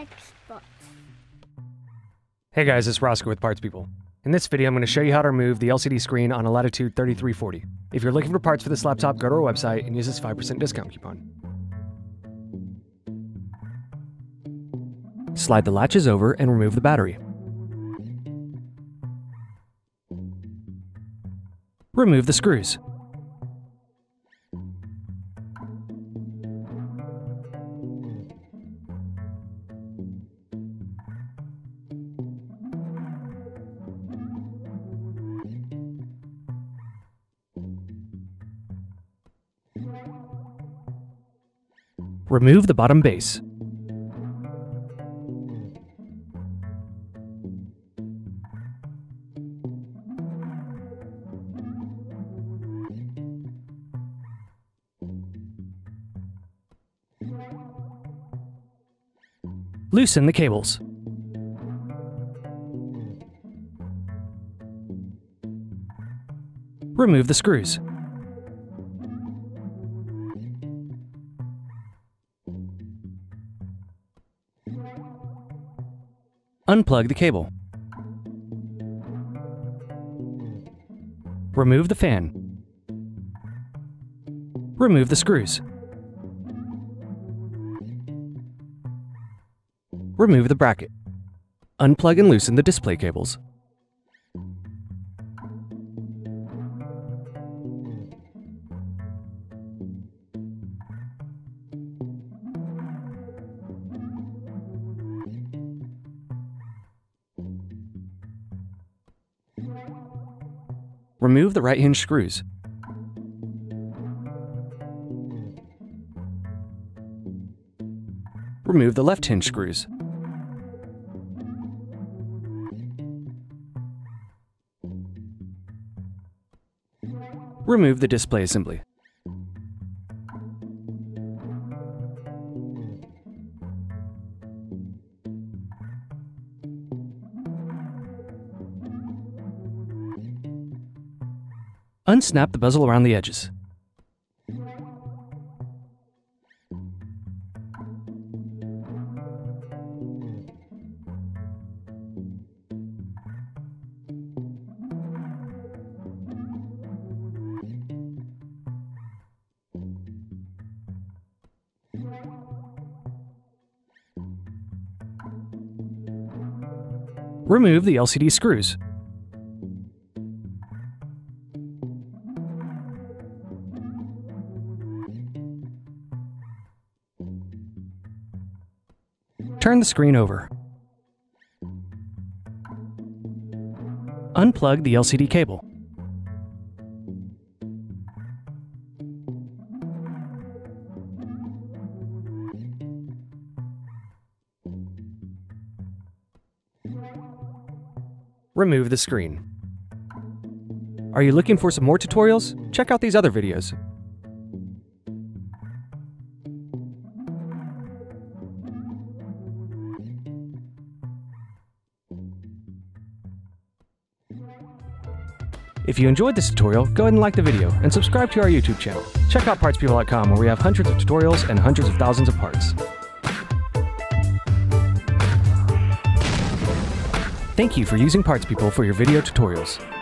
but... Hey guys, it's Roscoe with Parts People. In this video, I'm going to show you how to remove the LCD screen on a Latitude 3340. If you're looking for parts for this laptop, go to our website and use this 5% discount coupon. Slide the latches over and remove the battery. Remove the screws. Remove the bottom base. Loosen the cables. Remove the screws. Unplug the cable. Remove the fan. Remove the screws. Remove the bracket. Unplug and loosen the display cables. Remove the right hinge screws. Remove the left hinge screws. Remove the display assembly. Unsnap the bezel around the edges. Remove the LCD screws. Turn the screen over. Unplug the LCD cable. Remove the screen. Are you looking for some more tutorials? Check out these other videos. If you enjoyed this tutorial, go ahead and like the video and subscribe to our YouTube channel. Check out partspeople.com where we have hundreds of tutorials and hundreds of thousands of parts. Thank you for using Parts People for your video tutorials.